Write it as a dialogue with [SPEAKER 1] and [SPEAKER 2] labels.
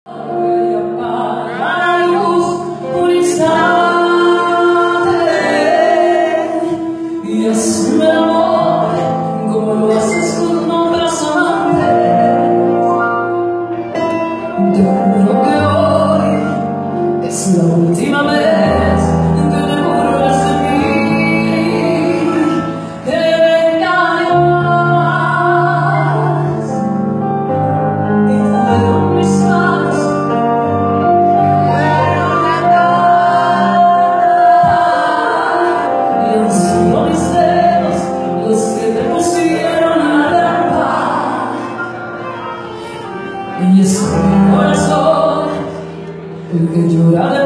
[SPEAKER 1] La última vez que te burlas de mí, te engañas y fueron mis manos, y han sido mis dedos los que te pusieron la trampa, y es mi corazón el que llora de